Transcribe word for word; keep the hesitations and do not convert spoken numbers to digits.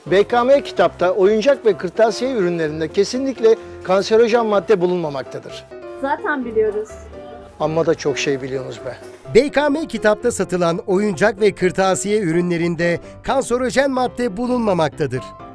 B K M kitapta oyuncak ve kırtasiye ürünlerinde kesinlikle kanserojen madde bulunmamaktadır. Zaten biliyoruz. Amma da çok şey biliyorsunuz be. B K M kitapta satılan oyuncak ve kırtasiye ürünlerinde kanserojen madde bulunmamaktadır.